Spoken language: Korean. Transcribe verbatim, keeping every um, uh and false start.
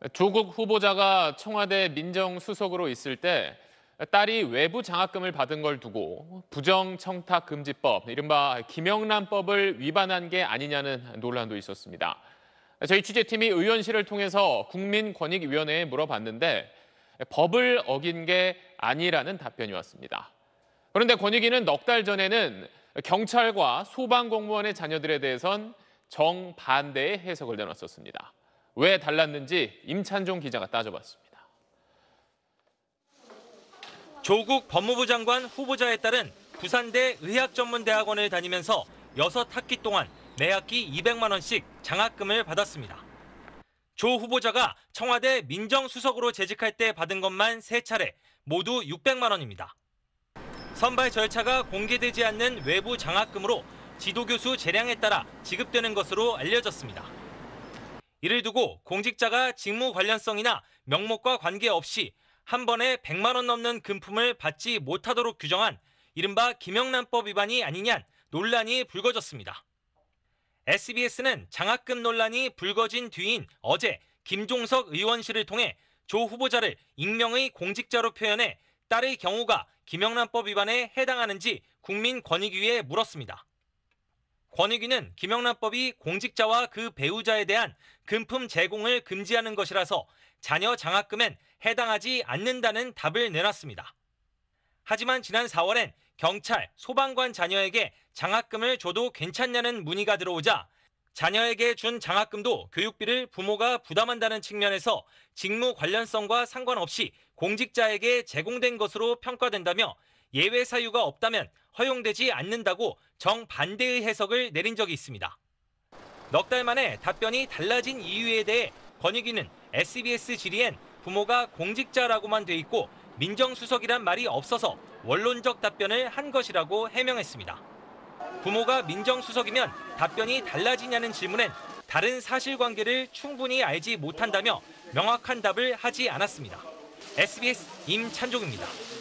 조국 후보자가 청와대 민정수석으로 있을 때 딸이 외부 장학금을 받은 걸 두고 부정청탁금지법, 이른바 김영란법을 위반한 게 아니냐는 논란도 있었습니다. 저희 취재팀이 의원실을 통해서 국민권익위원회에 물어봤는데 법을 어긴 게 아니라는 답변이 왔습니다. 그런데 권익위는 넉 달 전에는 경찰과 소방공무원의 자녀들에 대해선 정반대의 해석을 내놨었습니다. 왜 달랐는지 임찬종 기자가 따져봤습니다. 조국 법무부 장관 후보자의 딸은 부산대 의학전문대학원을 다니면서 여섯 학기 동안 매 학기 이백만 원씩 장학금을 받았습니다. 조 후보자가 청와대 민정수석으로 재직할 때 받은 것만 세 차례, 모두 육백만 원입니다. 선발 절차가 공개되지 않는 외부 장학금으로 지도교수 재량에 따라 지급되는 것으로 알려졌습니다. 이를 두고 공직자가 직무 관련성이나 명목과 관계없이 한 번에 백만 원 넘는 금품을 받지 못하도록 규정한 이른바 김영란법 위반이 아니냐는 논란이 불거졌습니다. 에스비에스는 장학금 논란이 불거진 뒤인 어제 김종석 의원실을 통해 조 후보자를 익명의 공직자로 표현해 딸의 경우가 김영란법 위반에 해당하는지 국민권익위에 물었습니다. 권익위는 김영란법이 공직자와 그 배우자에 대한 금품 제공을 금지하는 것이라서 자녀 장학금엔 해당하지 않는다는 답을 내놨습니다. 하지만 지난 사월엔 경찰, 소방관 자녀에게 장학금을 줘도 괜찮냐는 문의가 들어오자 자녀에게 준 장학금도 교육비를 부모가 부담한다는 측면에서 직무 관련성과 상관없이 공직자에게 제공된 것으로 평가된다며 예외 사유가 없다면 허용되지 않는다고 정반대의 해석을 내린 적이 있습니다. 넉 달 만에 답변이 달라진 이유에 대해 권익위는 에스비에스 질의엔 부모가 공직자라고만 돼 있고 민정수석이란 말이 없어서 원론적 답변을 한 것이라고 해명했습니다. 부모가 민정수석이면 답변이 달라지냐는 질문엔 다른 사실관계를 충분히 알지 못한다며 명확한 답을 하지 않았습니다. 에스비에스 임찬종입니다.